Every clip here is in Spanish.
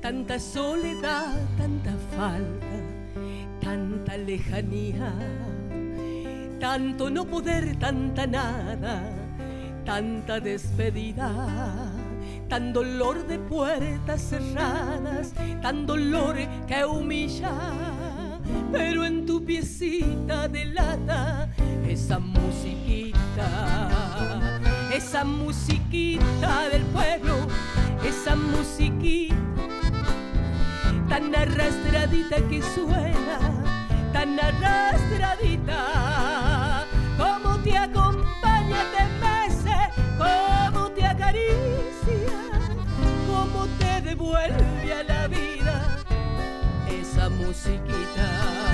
tanta soledad, tanta falta, tanta lejanía, tanto no poder, tanta nada, tanta despedida, tan dolor de puertas cerradas, tan dolor que humilla, pero en tu piecita de lata esa musiquita del pueblo, esa musiquita tan arrastradita que suena, tan arrastradita, como te acompaña, te mece, como te acaricia, como te devuelve a la vida esa musiquita.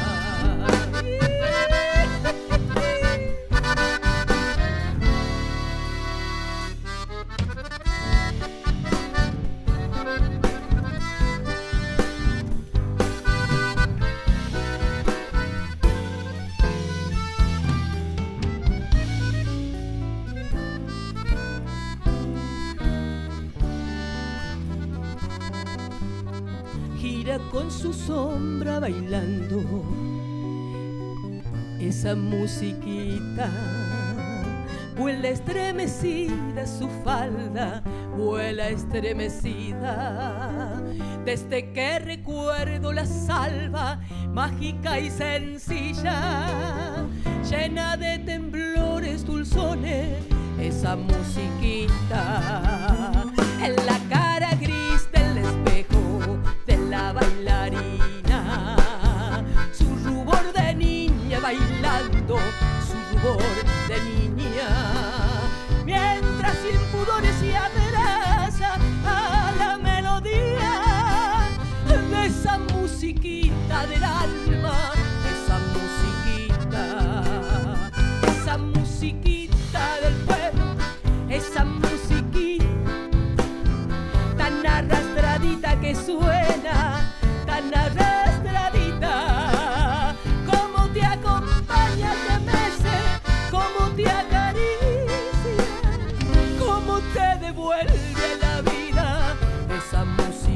Gira con su sombra bailando esa musiquita, vuela estremecida su falda, vuela estremecida, desde que recuerdo la salva, mágica y sencilla, llena de temblores dulzones, esa musiquita, en la cara gris del espejo de la bailarina, su rubor de niña bailando, su rubor de niña, mientras sin pudores y abraza a la melodía de esa musiquita del alma, esa musiquita del pueblo, esa musiquita tan arrastradita que suena, tan arrastradita, como te acompaña, te mece, como te acaricia, como te devuelve la vida esa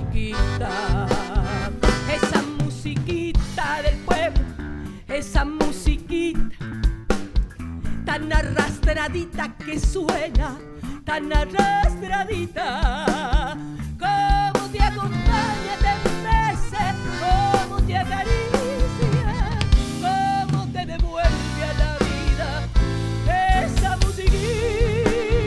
musiquita del pueblo, esa musiquita tan arrastradita que suena, tan arrastradita, como te acompaña, te mece, como te acaricia, como te devuelve a la vida esa musiquita.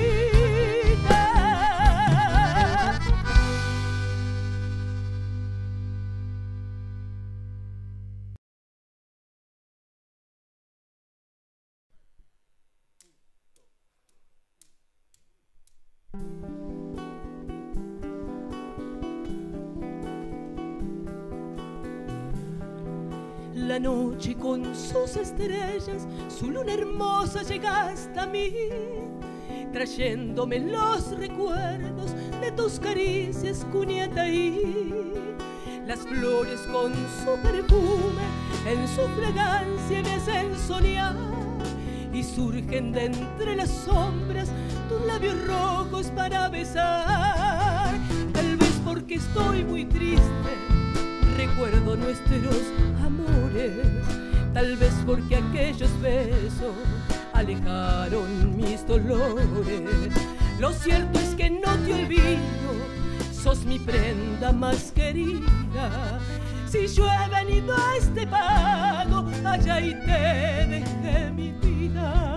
La noche con sus estrellas, su luna hermosa llega hasta mí, trayéndome los recuerdos de tus caricias, Cuniataí. Las flores con su perfume, en su fragancia me hacen soñar, y surgen de entre las sombras tus labios rojos para besar. Tal vez porque estoy muy triste, recuerdo nuestros amores, tal vez porque aquellos besos alejaron mis dolores. Lo cierto es que no te olvido, sos mi prenda más querida. Si yo he venido a este pago, allá y te dejé mi vida.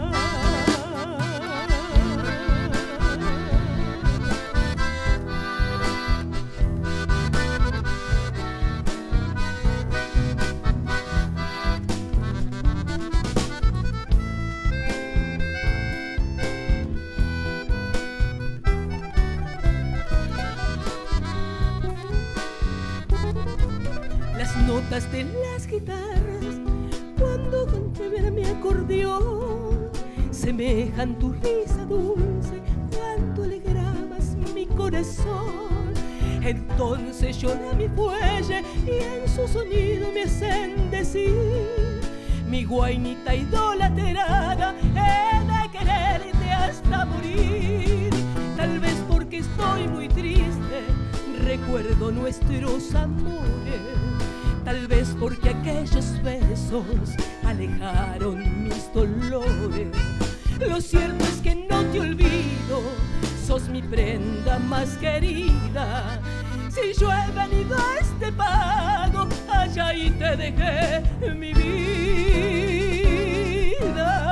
Notas de las guitarras cuando conmueve mi acordeón semejan tu risa dulce cuando alegrabas mi corazón. Entonces llora mi fuelle y en su sonido me hacen decir: mi guainita idolatrada, he de quererte hasta morir. Tal vez porque estoy muy triste, recuerdo nuestro nuestros amores. Tal vez porque aquellos besos alejaron mis dolores. Lo cierto es que no te olvido, sos mi prenda más querida. Si yo he venido a este pago, allá y te dejé mi vida.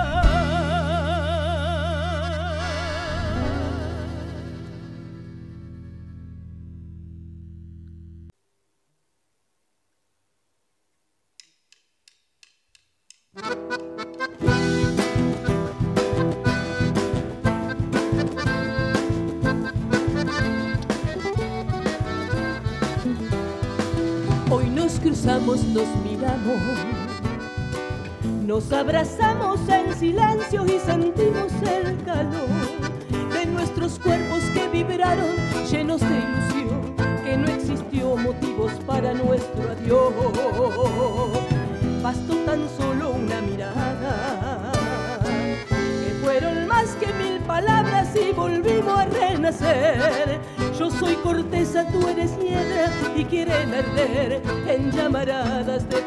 Hoy nos cruzamos, nos miramos, nos abrazamos en silencio y sentimos el calor de nuestros cuerpos que vibraron llenos de ilusión, que no existió motivos para nuestro adiós. Bastó tan solo una mirada, que fueron más que 1000 palabras y volvimos a renacer. Yo soy corteza, tú eres hiedra y quieren arder en llamaradas de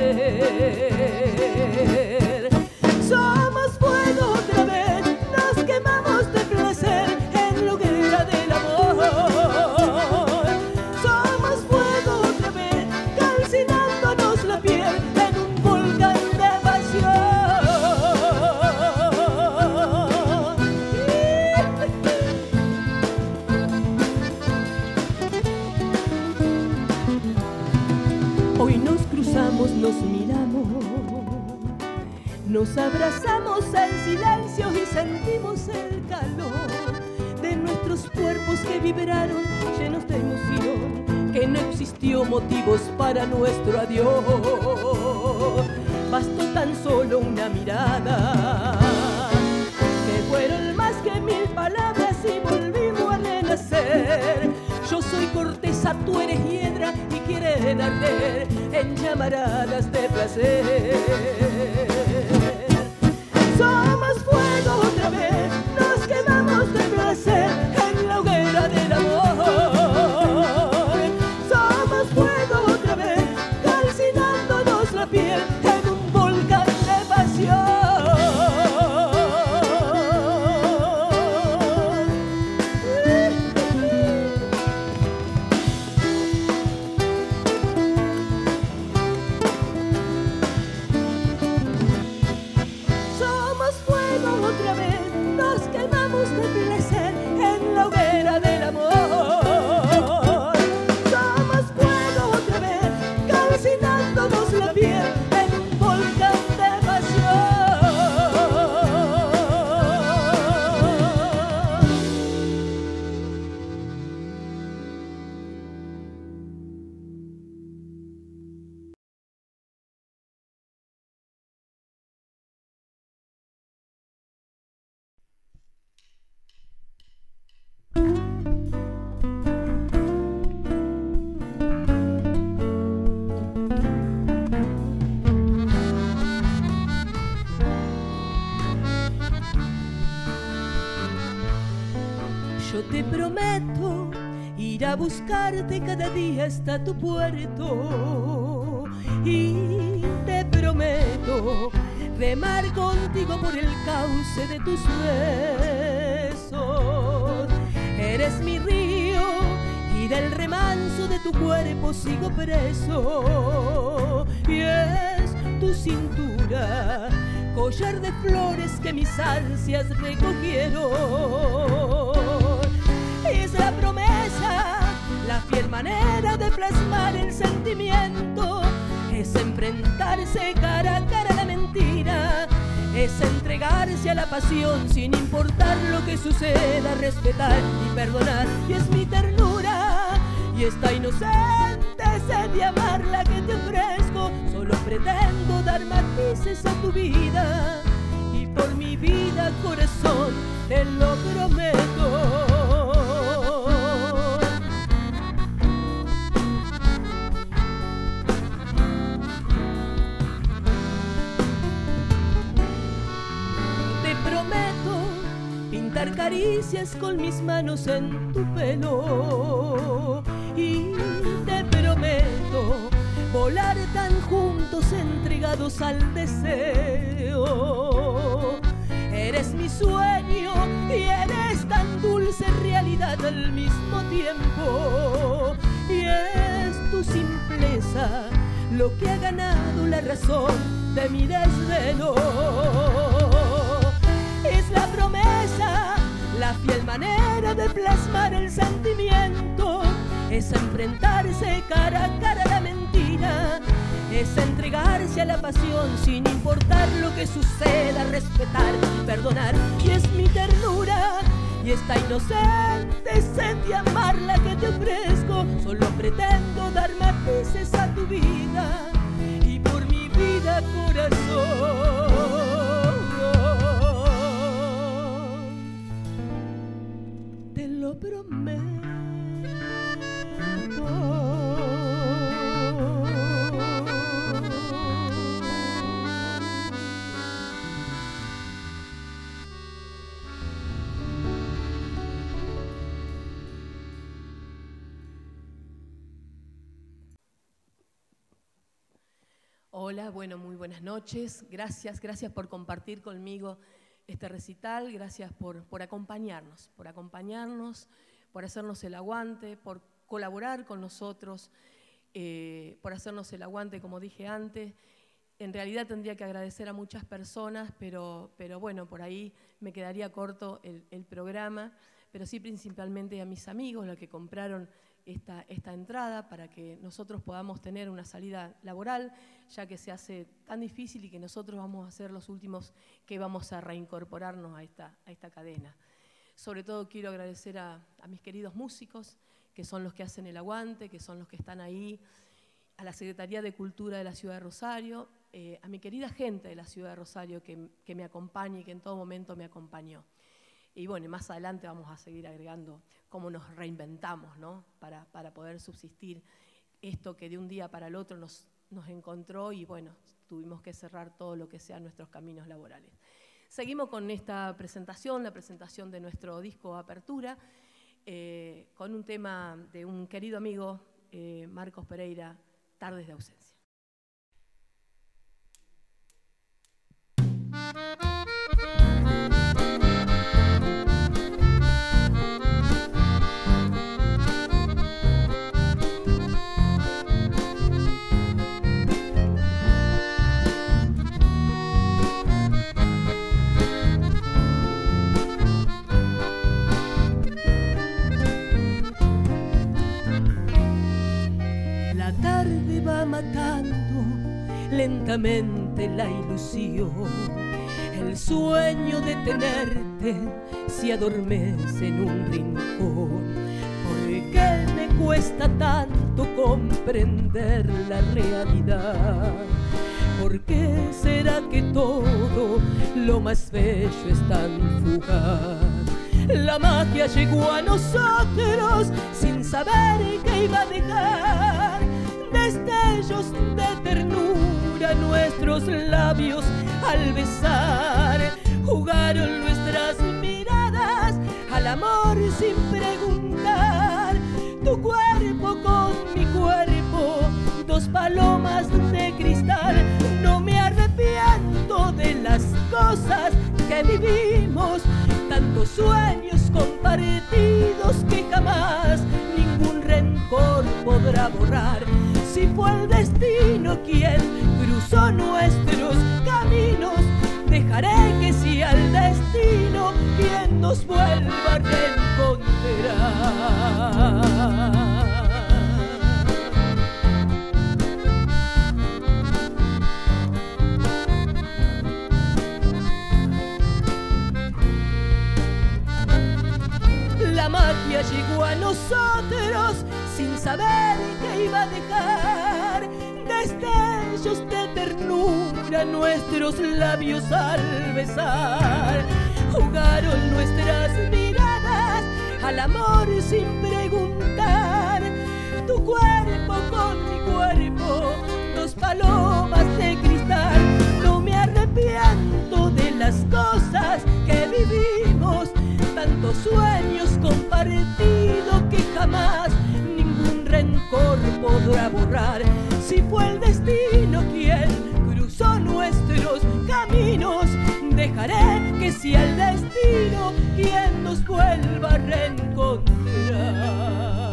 placer. Somos fuego otra vez, nos quemamos de placer en la hoguera del amor. Somos fuego otra vez, calcinándonos la piel en un volcán de pasión. Hoy nos cruzamos, nos miramos, nos abrazamos en silencio y sentimos el calor de nuestros cuerpos que vibraron llenos de emoción, que no existió motivos para nuestro adiós. Bastó tan solo una mirada, que fueron más que 1000 palabras y volvimos a renacer. Yo soy corteza, tú eres hiedra y quieren arder en llamaradas de placer. Somos fuego otra vez, nos quemamos de placer en la hoguera del amor. Somos fuego otra vez, calcinándonos la piel en un volcán de pasión. Yo te prometo ir a buscarte cada día hasta tu puerto, y te prometo remar contigo por el cauce de tus besos. Eres mi río y del remanso de tu cuerpo sigo preso, y es tu cintura collar de flores que mis ansias recogieron. Es la promesa, la fiel manera de plasmar el sentimiento, es enfrentarse cara a cara a la mentira, es entregarse a la pasión sin importar lo que suceda, respetar y perdonar, y es mi ternura y esta inocente sed de amarla que te ofrezco. Solo pretendo dar matices a tu vida, y por mi vida, corazón, te lo prometo. Caricias con mis manos en tu pelo, y te prometo volar tan juntos entregados al deseo. Eres mi sueño y eres tan dulce realidad al mismo tiempo, y es tu simpleza lo que ha ganado la razón de mi desvelo. Es la promesa, la fiel manera de plasmar el sentimiento, es enfrentarse cara a cara a la mentira, es entregarse a la pasión sin importar lo que suceda, respetar y perdonar. Y es mi ternura y esta inocente sed de amar la que te ofrezco. Solo pretendo dar matices a tu vida y por mi vida, corazón, te lo prometo. Hola, bueno, muy buenas noches. Gracias por compartir conmigo este recital. Gracias por acompañarnos, por hacernos el aguante, por colaborar con nosotros, por hacernos el aguante, como dije antes. En realidad tendría que agradecer a muchas personas, pero bueno, por ahí me quedaría corto el programa, pero sí principalmente a mis amigos, los que compraron esta entrada para que nosotros podamos tener una salida laboral, ya que se hace tan difícil y que nosotros vamos a ser los últimos que vamos a reincorporarnos a esta cadena. Sobre todo quiero agradecer a mis queridos músicos, que son los que hacen el aguante, que son los que están ahí, a la Secretaría de Cultura de la Ciudad de Rosario, a mi querida gente de la Ciudad de Rosario que me acompaña y que en todo momento me acompañó. Y bueno, más adelante vamos a seguir agregando cómo nos reinventamos, ¿no? para poder subsistir esto que de un día para el otro nos encontró y bueno, tuvimos que cerrar todo lo que sean nuestros caminos laborales. Seguimos con esta presentación, la presentación de nuestro disco Apertura, con un tema de un querido amigo, Marcos Pereira, Tardes de ausencia. Matando lentamente la ilusión, el sueño de tenerte se adormece en un rincón. ¿Por qué me cuesta tanto comprender la realidad? ¿Por qué será que todo lo más bello es tan fugaz? La magia llegó a nosotros sin saber que iba a dejar destellos de ternura nuestros labios al besar. Jugaron nuestras miradas al amor sin preguntar. Tu cuerpo con mi cuerpo, dos palomas de cristal. No me arrepiento de las cosas que vivimos, tantos sueños compartidos que jamás ningún rencor podrá borrar. Si fue el destino quien cruzó nuestros caminos, dejaré que sea el destino quien nos vuelva a reencontrar. La magia llegó a nosotros sin saber que iba a dejar destellos de ternura nuestros labios al besar. Jugaron nuestras miradas al amor sin preguntar. Tu cuerpo con mi cuerpo, dos palomas de cristal. No me arrepiento de las cosas que vivimos, tantos sueños compartidos que jamás ningún sea el destino quien nos vuelva a reencontrar.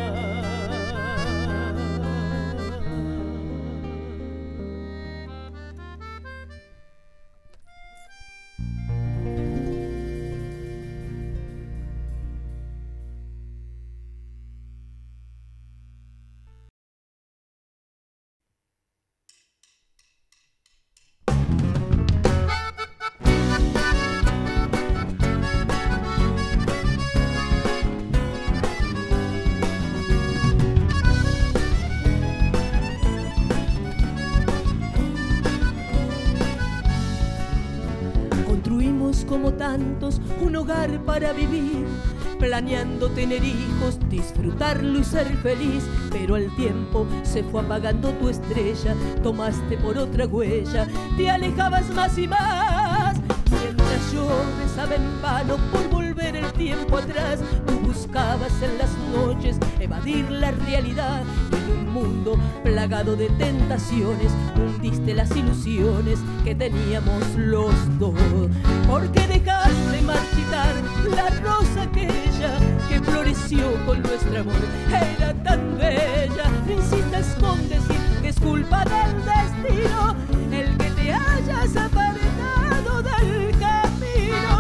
Como tantos, un hogar para vivir, planeando tener hijos, disfrutarlo y ser feliz. Pero al tiempo se fue apagando tu estrella, tomaste por otra huella, te alejabas más y más. Mientras yo rezaba en vano por volver el tiempo atrás, tú buscabas en las noches evadir la realidad. Y en un mundo plagado de tentaciones, hundiste las ilusiones que teníamos los dos. Porque dejaste marchitar la rosa aquella que floreció con nuestro amor. Era tan bella, no insistas con decir que es culpa del destino el que te hayas apartado del camino.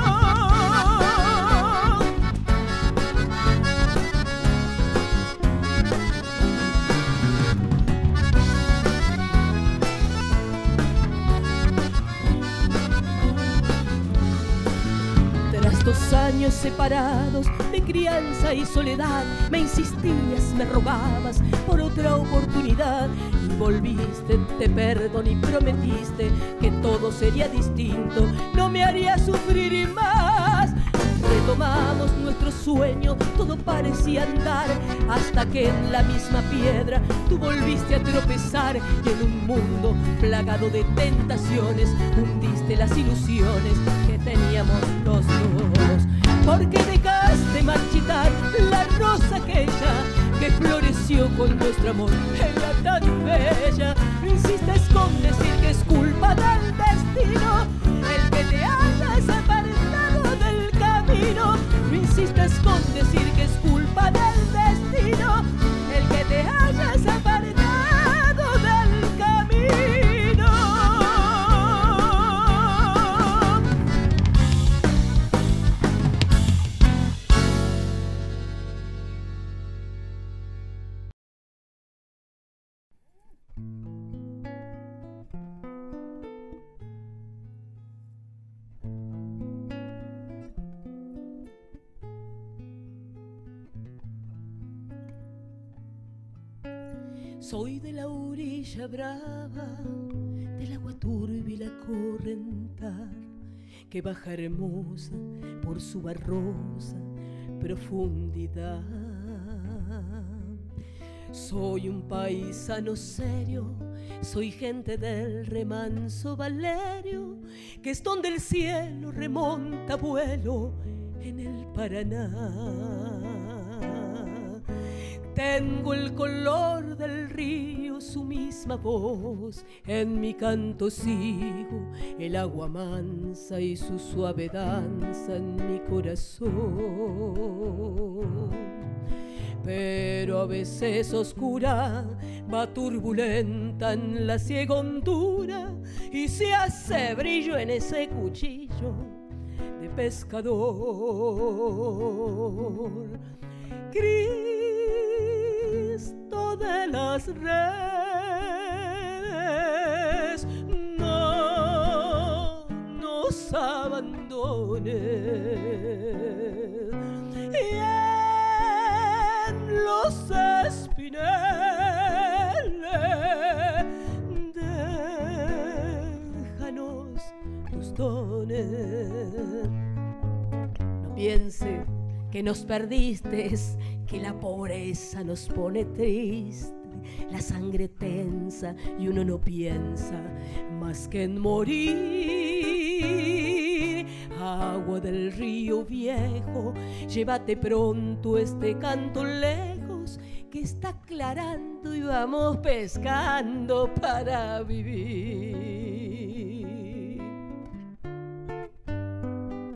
Tras 2 años separados de crianza y soledad, me insistías, me rogabas por otra oportunidad. Y volviste, te perdoné y prometiste que todo sería distinto, no me haría sufrir más. Retomamos nuestro sueño, todo parecía andar, hasta que en la misma piedra tú volviste a tropezar. Y en un mundo plagado de tentaciones, hundiste las ilusiones que teníamos los dos. Porque dejaste marchitar la rosa aquella que floreció con nuestro amor. Era tan bella, no insistes con decir que es culpa del destino el que te hayas apartado del camino. No insistes con decir que es culpa del destino el que te hayas apartado del camino. Soy de la orilla brava, del agua turbia y la correntar, que baja hermosa por su barrosa profundidad. Soy un paisano serio, soy gente del remanso Valerio, que es donde el cielo remonta vuelo en el Paraná. Tengo el color del río, su misma voz, en mi canto sigo el agua mansa y su suave danza en mi corazón. Pero a veces oscura va turbulenta en la ciega hondura y se hace brillo en ese cuchillo de pescador. Cristo de las redes, no nos abandones. Y en los espineles déjanos tus dones. No piense que nos perdiste, que la pobreza nos pone triste, la sangre tensa y uno no piensa más que en morir. Agua del río viejo, llévate pronto este canto lejos, que está aclarando y vamos pescando para vivir.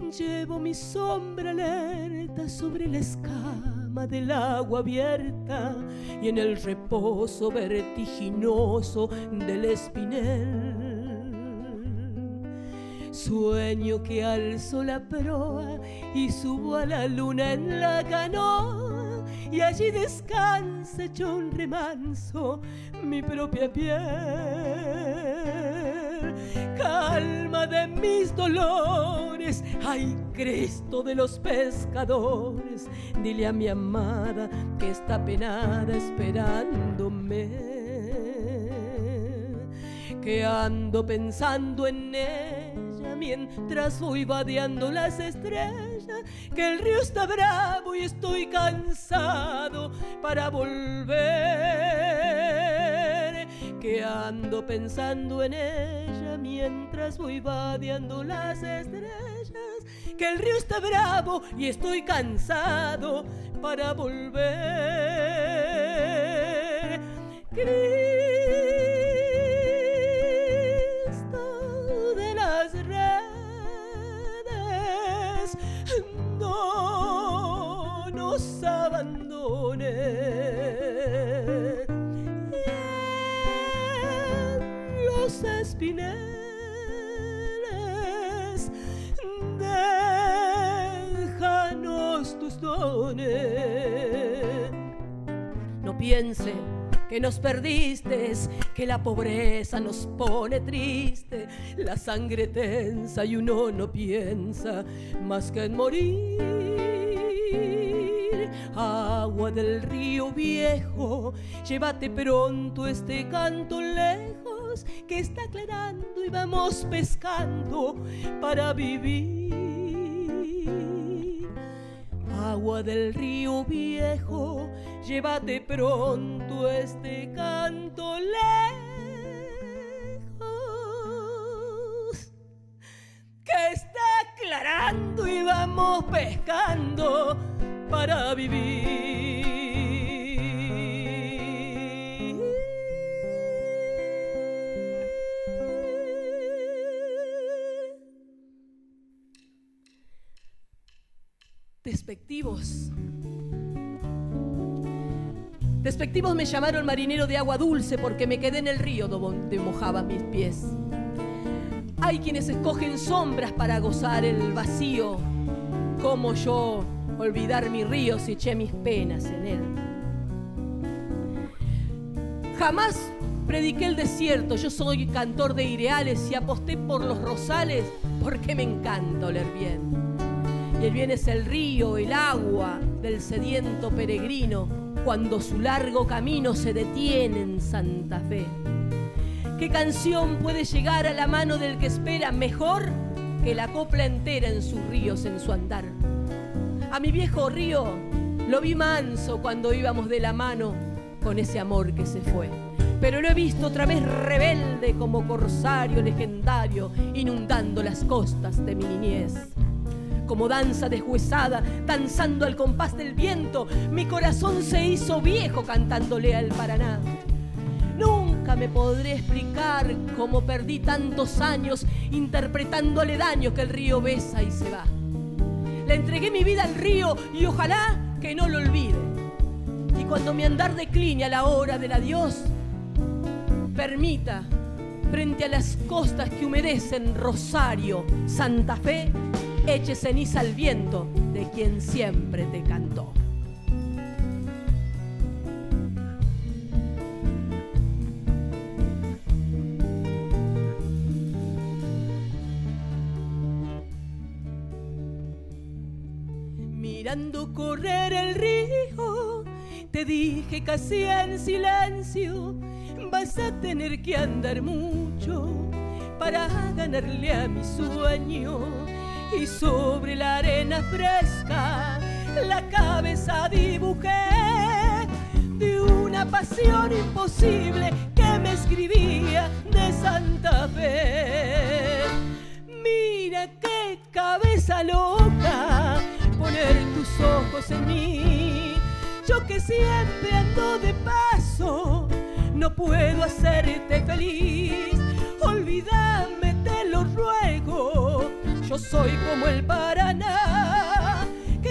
Llevo mi sombra alerta sobre la escama del agua abierta y en el reposo vertiginoso del espinel. Sueño que alzo la proa y subo a la luna en la canoa y allí descansa hecho un remanso mi propia piel. Calma de mis dolores, ay Cristo de los pescadores, dile a mi amada que está penada esperándome, que ando pensando en ella mientras voy vadeando las estrellas, que el río está bravo y estoy cansado para volver, que ando pensando en ella mientras voy vadeando las estrellas, que el río está bravo y estoy cansado para volver. Cristo de las redes, no nos abandones. Los espineles, déjanos tus dones. No piense que nos perdiste, que la pobreza nos pone triste, la sangre tensa y uno no piensa más que en morir. Agua del río viejo, llévate pronto este canto lejos, que está aclarando y vamos pescando para vivir. Agua del río viejo, llévate pronto este canto lejos, que está aclarando y vamos pescando para vivir. Despectivos. Despectivos me llamaron marinero de agua dulce porque me quedé en el río donde mojaba mis pies. Hay quienes escogen sombras para gozar el vacío, como yo olvidar mi río si eché mis penas en él. Jamás prediqué el desierto, yo soy cantor de ireales y aposté por los rosales porque me encanta oler bien. Y el bien es el río, el agua del sediento peregrino cuando su largo camino se detiene en Santa Fe. ¿Qué canción puede llegar a la mano del que espera mejor que la copla entera en sus ríos, en su andar? A mi viejo río lo vi manso cuando íbamos de la mano con ese amor que se fue, pero lo he visto otra vez rebelde como corsario legendario inundando las costas de mi niñez. Como danza deshuesada, danzando al compás del viento, mi corazón se hizo viejo cantándole al Paraná. Nunca me podré explicar cómo perdí tantos años interpretando aledaños que el río besa y se va. Le entregué mi vida al río y ojalá que no lo olvide. Y cuando mi andar decline a la hora del adiós, permita, frente a las costas que humedecen Rosario, Santa Fe, eche ceniza al viento de quien siempre te cantó. Mirando correr el río, te dije casi en silencio, vas a tener que andar mucho para ganarle a mi sueño. Y sobre la arena fresca la cabeza dibujé de una pasión imposible que me escribía de Santa Fe. Mira qué cabeza loca poner tus ojos en mí. Yo que siempre ando de paso, no puedo hacerte feliz. Olvídame, te lo ruego. Yo soy como el Paraná.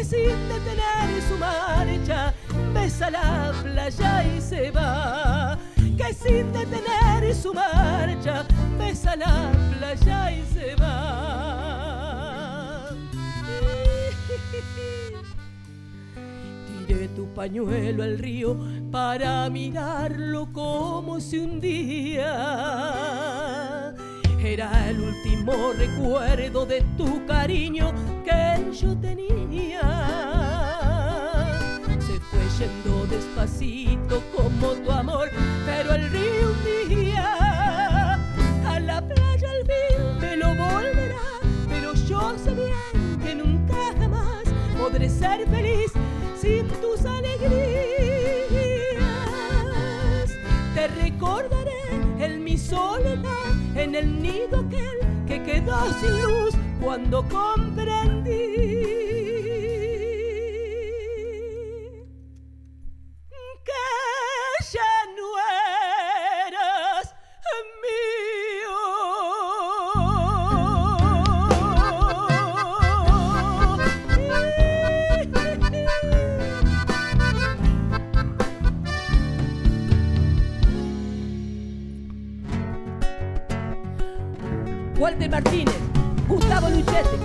sin detener su marcha besa la playa y se va, que sin detener su marcha besa la playa y se va. Tiré tu pañuelo al río para mirarlo como si un día era el último recuerdo de tu cariño que yo tenía. Se fue yendo despacito como tu amor, pero el río un día a la playa al fin me lo volverá. Pero yo sé bien que nunca jamás podré ser feliz sin tus alegrías. Te recordaré en mi soledad, en el nido aquel que quedó sin luz cuando comprendí que ya no eras mío. Walter Martínez, Gustavo Luchetti.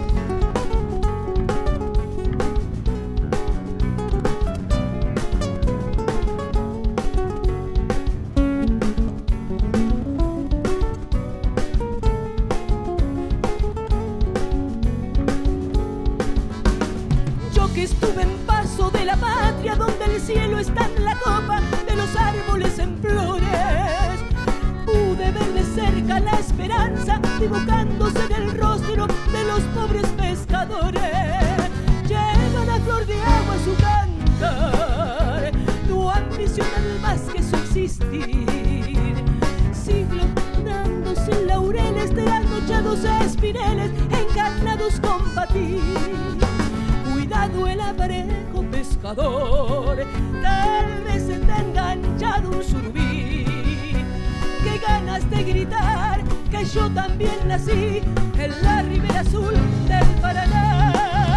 Yo que estuve en paso de la patria, donde el cielo está en la copa de los árboles en flores, pude ver de cerca la esperanza dibujándose en el rostro de los pobres pescadores. Llevan a flor de agua su cantar, tu ambición al más que su existir. Siglos dándose laureles de anochados espineles encarnados con batir. Cuidado el aparejo pescador, tal vez se te ha enganchado un surubí. Qué ganas de gritar que yo también nací en la ribera azul del Paraná.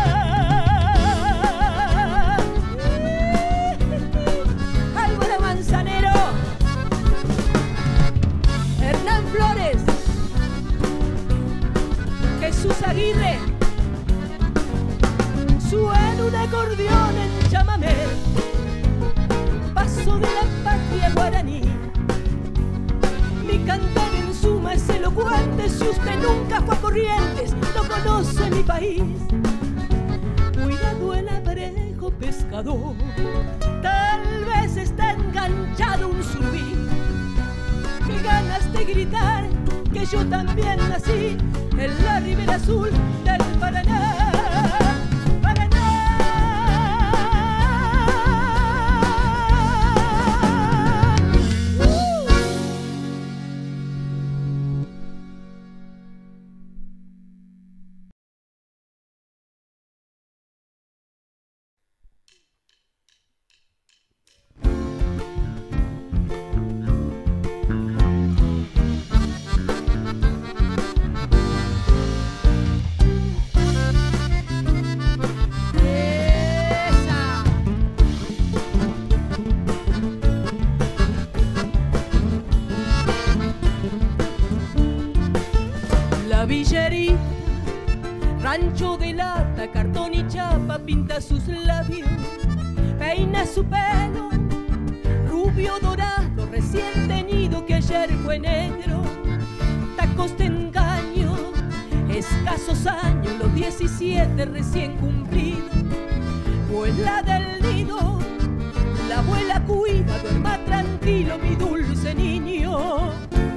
Álvaro Manzanero, Hernán Flores, Jesús Aguirre, suena un acordeón en chamamé, paso de la patria guaraní. Mi cantar en suma es elocuente, si usted nunca fue a Corrientes, no conoce mi país. Cuidado el aparejo pescador, tal vez está enganchado un surubí. Qué ganas de gritar que yo también nací en la ribera azul del Paraná. Villerita, rancho de lata, cartón y chapa, pinta sus labios, peina su pelo, rubio dorado, recién teñido que ayer fue negro, tacos de engaño, escasos años, los 17 recién cumplidos, vuela del nido, la abuela cuida, duerma tranquilo mi dulce niño.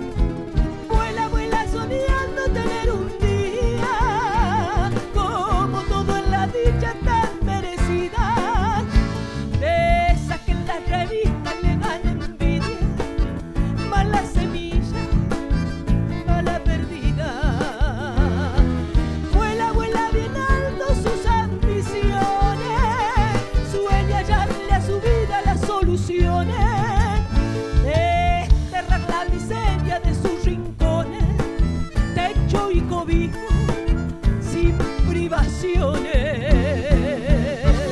Soñando tener un día como todo en la dicha tan merecida, de esas que en las revistas le dan envidia, mala semilla, mala perdida. Vuela, vuela bien alto sus ambiciones, sueña hallarle a su vida las soluciones, desterrar la miseria de sus rincones, y cobijo sin privaciones.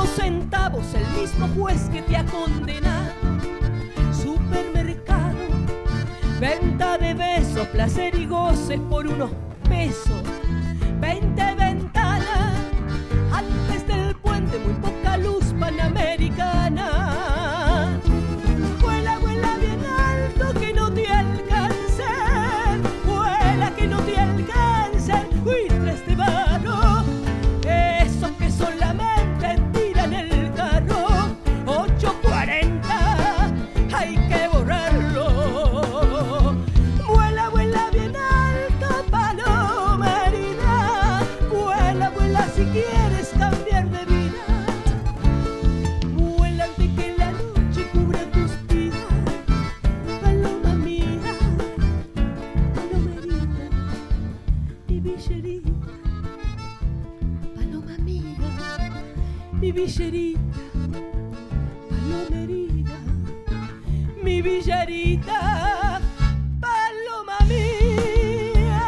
centavos el mismo juez que te ha condenado. Supermercado, venta de besos, placer y goces por unos pesos. 20 ventanas, antes del puente muy poca luz panamericana. Vuela, vuela bien alto que no te alcance, vuela que no te alcance, buitres de barro, esos que solamente tiran el carro. 840, hay que borrarlo. Vuela, vuela bien alto, paloma herida, vuela, vuela si quieres cambiar de vida. Vuela antes que la noche cubra tus vidas, paloma mía, paloma herida, mi villerita, paloma mía, mi villerita, paloma herida, mi villarita, paloma mía.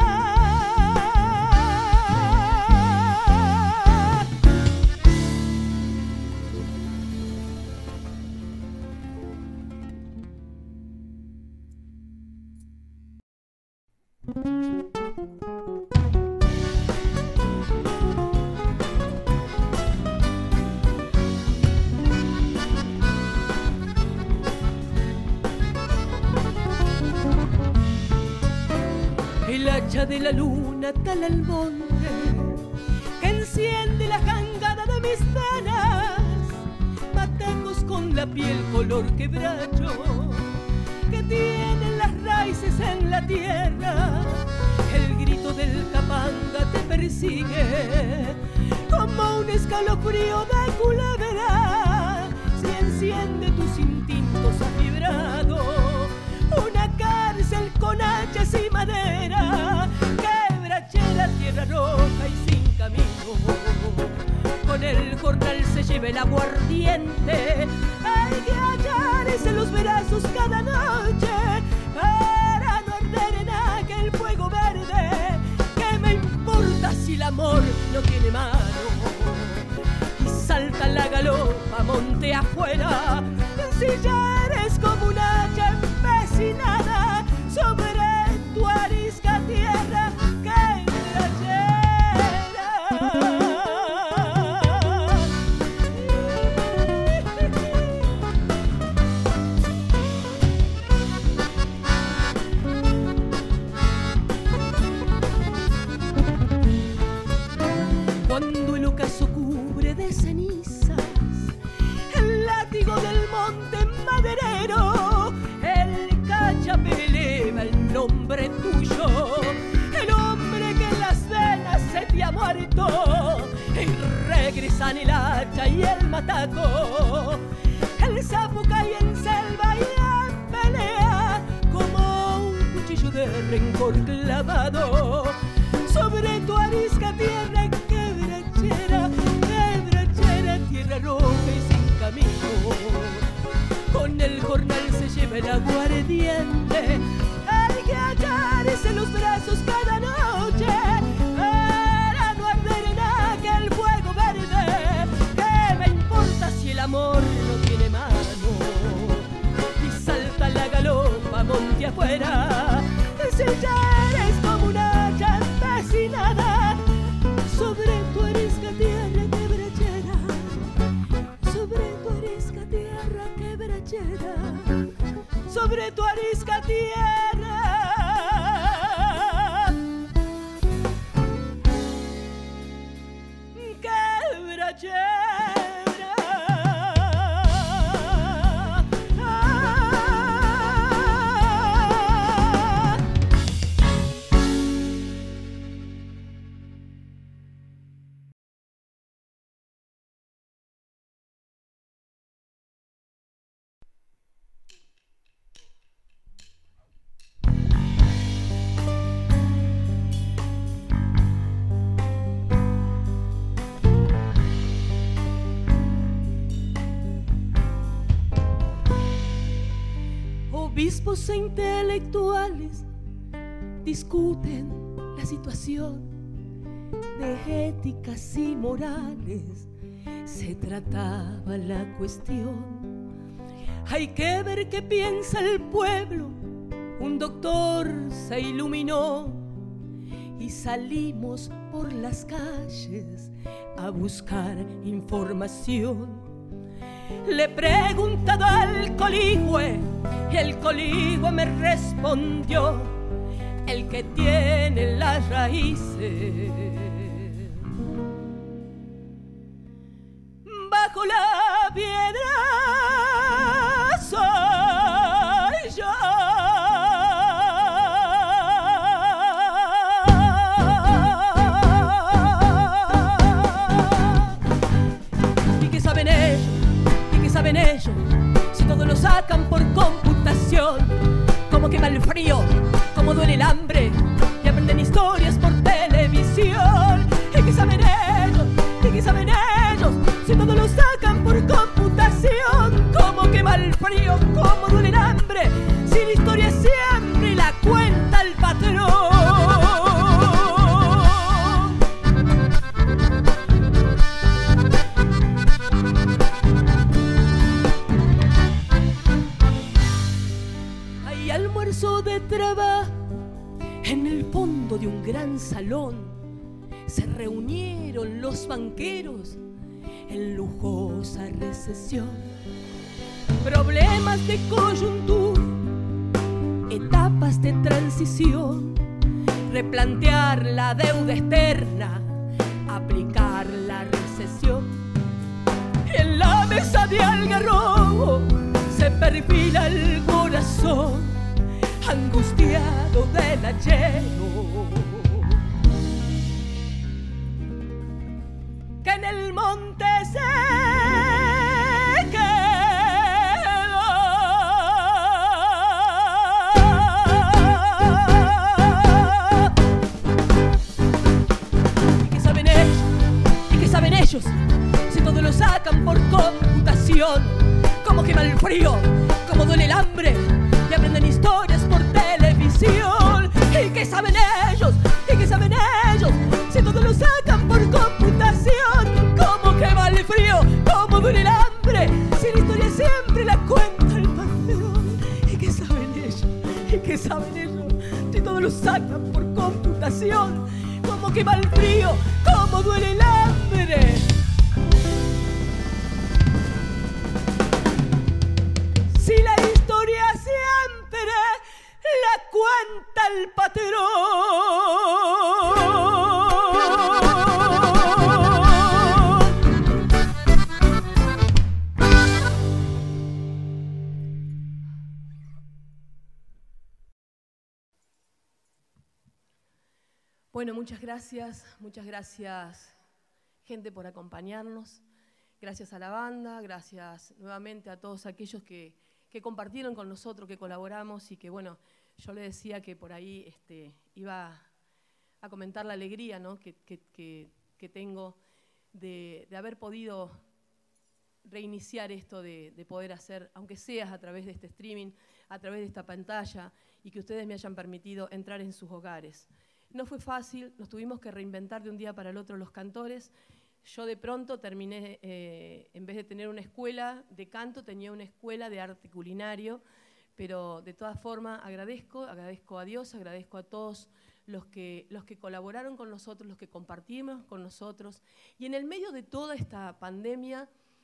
El hacha de la luna tala el monte que enciende la jangada de mis venas, matacos con la piel color quebracho que tienen las raíces en la tierra. El grito del capanga te persigue como un escalofrío de culebra, si enciende tus instintos afibrados. Una cárcel con hachas y madera, quebrachera, tierra roja y sin camino. Con el jornal se lleva el aguardiente, hay que hallarse los brazos cada noche para no arder en aquel fuego verde. ¿Qué me importa si el amor no tiene mano? Y salta la galopa monte afuera, si ya eres como un hacha empecinada sobre tu arisca tierra quebrachera. Cuando el ocaso cubre de cenizas el látigo del monte maderero, el cachape eleva el nombre tuyo, el hombre que en las venas se te ha muerto, y regresan el hacha y el mataco. El sapo cae en selva y en pelea como un cuchillo de rencor clavado sobre tu arisca tierra quebrachera, quebrachera, tierra roja y sin camino. Con el jornal se lleva el aguardiente, hay que hallarse los brazos cada noche para no arder en aquel fuego verde. ¿Qué me importa si el amor no tiene mano? Y salta la galopa monte afuera, si ya eres como una hacha empecinada sobre tu arisca tierra quebrachera, sobre tu arisca tierra quebrachera, sobre tu arisca tierra quebrachera. Obispos e intelectuales discuten la situación de éticas y morales. se trataba la cuestión. Hay que ver qué piensa el pueblo. Un doctor se iluminó y salimos por las calles a buscar información. Le he preguntado al coligüe y el coligüe me respondió: el que tiene las raíces bajo la piedra soy yo. ¿Y qué saben ellos? ¿Y qué saben ellos? Si todo lo sacan por computación. Cómo quema el frío, cómo duele el hambre, y aprenden historias por televisión. ¿Y qué saben ellos? ¿Y qué saben ellos? Si todo lo sacan por computación. Cómo quema el frío, cómo duele el hambre, si la historia siempre la cuenta el patrón. Hay almuerzo de trabajo en el fondo de un gran salón. Se reunieron los banqueros en lujosa recesión. Problemas de coyuntura, etapas de transición, replantear la deuda externa, aplicar la recesión. En la mesa de Algarrobo se perfila el corazón, angustiado del ayer. Que en el monte se quedó. ¿Y qué saben ellos? ¿Y qué saben ellos? Si todo lo sacan por computación. Cómo quema el frío, cómo duele el hambre, y aprenden historias por televisión. ¿Y qué saben ellos? ¿Y qué saben ellos? Si todo lo sacan por computación. Cómo quema el frío, cómo duele el hambre, si la historia siempre la cuenta el patrón. ¿Y qué saben ellos? ¿Y qué saben ellos? Si todo lo sacan por computación. Cómo quema el frío, cómo duele el hambre. Si la historia siempre la cuenta el patrón. Bueno, muchas gracias gente por acompañarnos. Gracias a la banda, gracias nuevamente a todos aquellos que compartieron con nosotros, que colaboramos y que, bueno, yo le decía que por ahí iba a comentar la alegría, ¿no?, que tengo de haber podido reiniciar esto de poder hacer, aunque sea a través de este streaming, a través de esta pantalla, y que ustedes me hayan permitido entrar en sus hogares. No fue fácil, nos tuvimos que reinventar de un día para el otro los cantores. Yo de pronto terminé, en vez de tener una escuela de canto, tenía una escuela de arte culinario, pero de todas formas agradezco a Dios, agradezco a todos los que colaboraron con nosotros, los que compartimos con nosotros. Y en el medio de toda esta pandemia,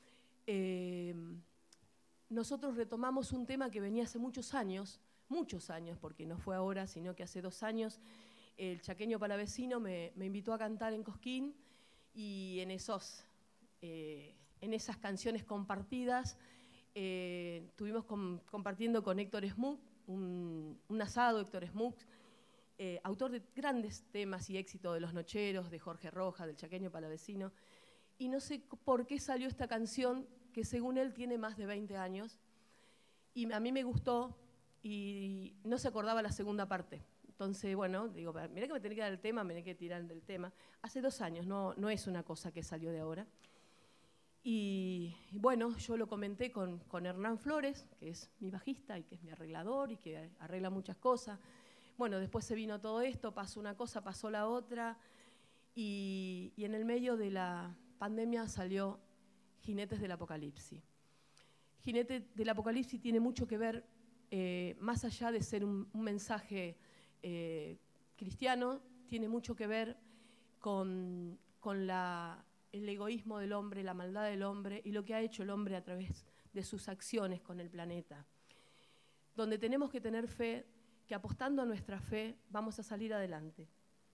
nosotros retomamos un tema que venía hace muchos años, porque no fue ahora, sino que hace 2 años, el chaqueño palavecino me invitó a cantar en Cosquín, y en esas canciones compartidas estuvimos compartiendo con Héctor Smook, un asado. Héctor Smook, autor de grandes temas y éxitos de Los Nocheros, de Jorge Rojas, del chaqueño palavecino, y no sé por qué salió esta canción que según él tiene más de 20 años, y a mí me gustó y no se acordaba la segunda parte. Entonces, bueno, digo, mirá que me tenía que dar el tema, me tenía que tirar del tema. Hace 2 años, no es una cosa que salió de ahora. Y bueno, yo lo comenté con Hernán Flores, que es mi bajista y que es mi arreglador y que arregla muchas cosas. Bueno, después se vino todo esto, pasó una cosa, pasó la otra, y en el medio de la pandemia salió Jinetes del Apocalipsis. Jinetes del Apocalipsis tiene mucho que ver, más allá de ser un mensaje cristiano, tiene mucho que ver con el egoísmo del hombre, la maldad del hombre y lo que ha hecho el hombre a través de sus acciones con el planeta. Donde tenemos que tener fe, que apostando a nuestra fe vamos a salir adelante.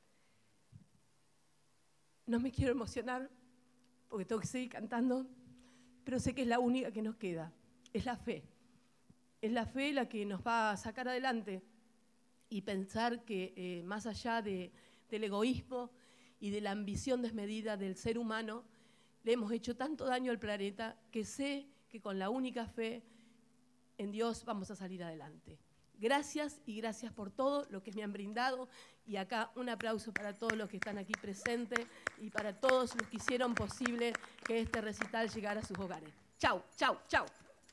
No me quiero emocionar porque tengo que seguir cantando, pero sé que es la única que nos queda, es la fe. Es la fe la que nos va a sacar adelante y pensar que más allá del egoísmo y de la ambición desmedida del ser humano, le hemos hecho tanto daño al planeta que sé que con la única fe en Dios vamos a salir adelante. Gracias y gracias por todo lo que me han brindado y acá un aplauso para todos los que están aquí presentes y para todos los que hicieron posible que este recital llegara a sus hogares. Chau, chau, chau.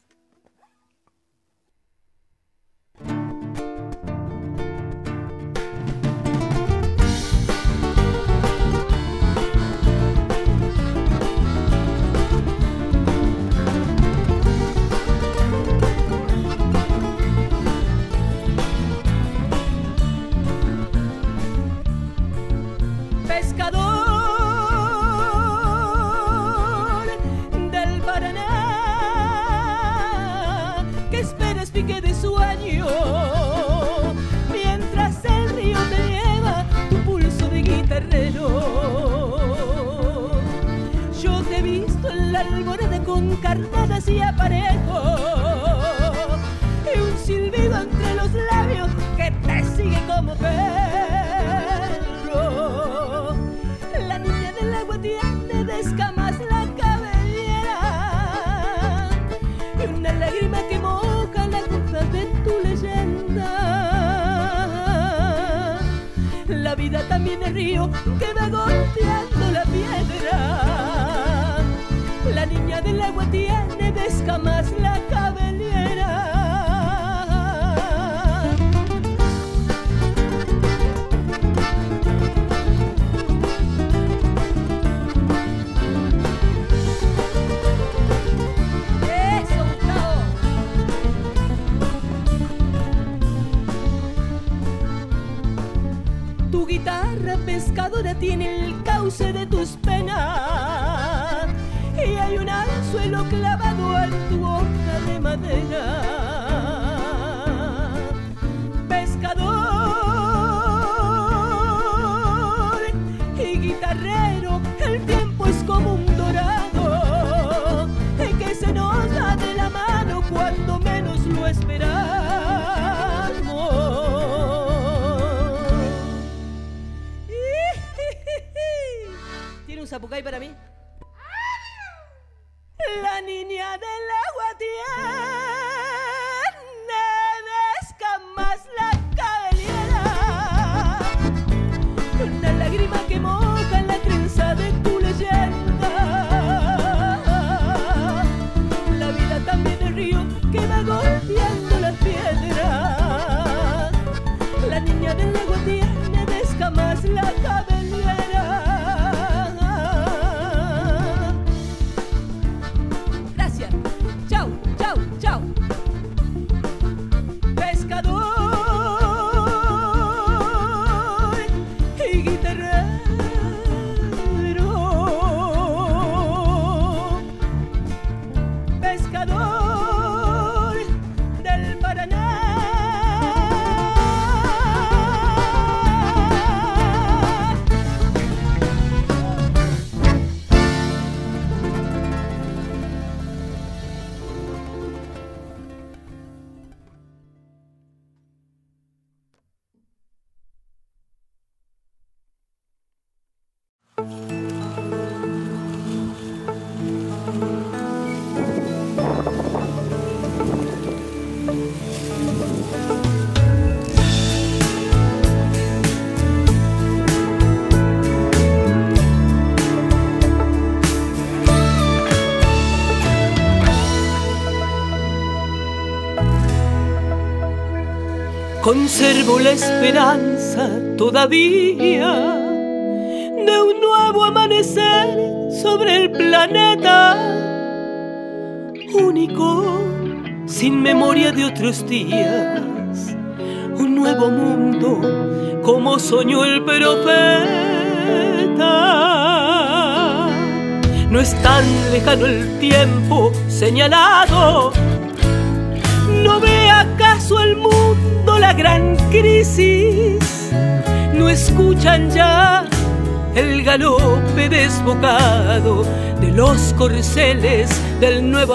Con carnadas y aparejos y un silbido entre los labios que te sigue como perro. La niña del agua tiene de escamas la cabellera y una lágrima que moja la copa de tu leyenda. La vida también es río que va golpeando la piedra. La niña del agua tiene de escamas la cabellera. ¡Eso, Gustavo! Tu guitarra pescadora tiene el cauce de tus penas y hay un anzuelo clavado en tu hoja de madera. Pescador y guitarrero, el tiempo es como un dorado que se nos da de la mano cuando menos lo esperamos. ¿Tiene un zapucay para mí? La niña del agua tiene de escamas la cabellera, una lágrima que moja la trenza de tu leyenda. La vida también es río que va golpeando las piedras. La niña del agua tiene de escamas la cabellera. Conservo la esperanza todavía de un nuevo amanecer sobre el planeta único, sin memoria de otros días, un nuevo mundo, como soñó el profeta. No es tan lejano el tiempo señalado. ¿No ve acaso el mundo la gran crisis? ¿No escuchan ya el galope desbocado de los corceles del nuevo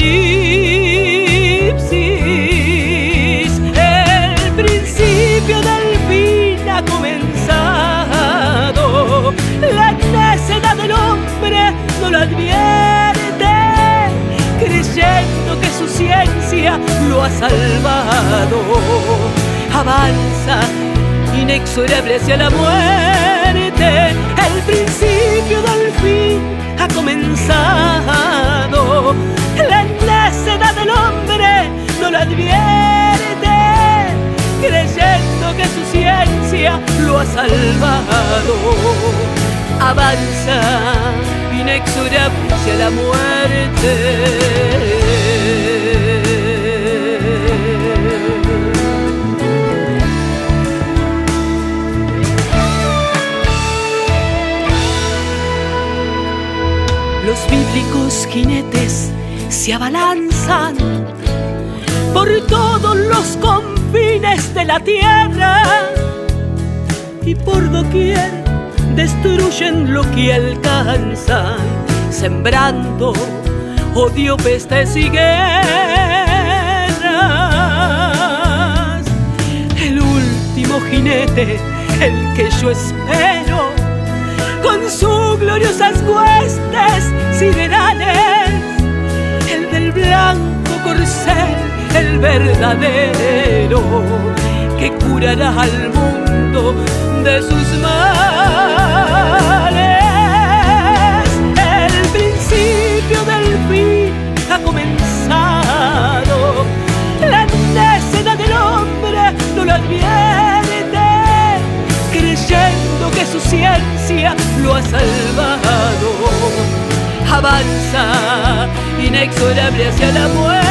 apocalipsis? El principio del fin ha comenzado. La necedad del hombre no lo advierte, creyendo que su ciencia lo ha salvado. Avanza inexorable hacia la muerte. El principio del fin ha comenzado. La necedad del hombre no lo advierte, creyendo que su ciencia lo ha salvado. Avanza inexorable hacia la muerte. Los bíblicos jinetes se abalanzan por todos los confines de la tierra y por doquier destruyen lo que alcanzan, sembrando odio, pestes y guerras. El último jinete, el que yo espero, con sus gloriosas huestes siderales, el del blanco corcel, el verdadero, que curará al mundo de sus males. El principio del fin ha comenzado. La necedad del hombre no lo advierte, creyendo que su ciencia lo ha salvado. Avanza inexorable hacia la muerte.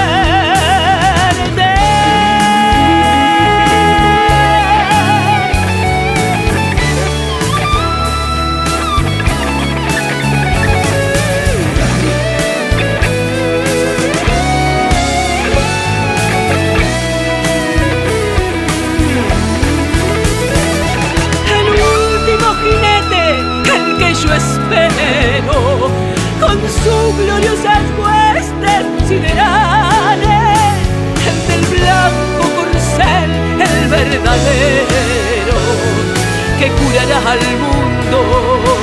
Yo espero, con sus gloriosas huestes siderales, el del blanco corcel, el verdadero, que curará al mundo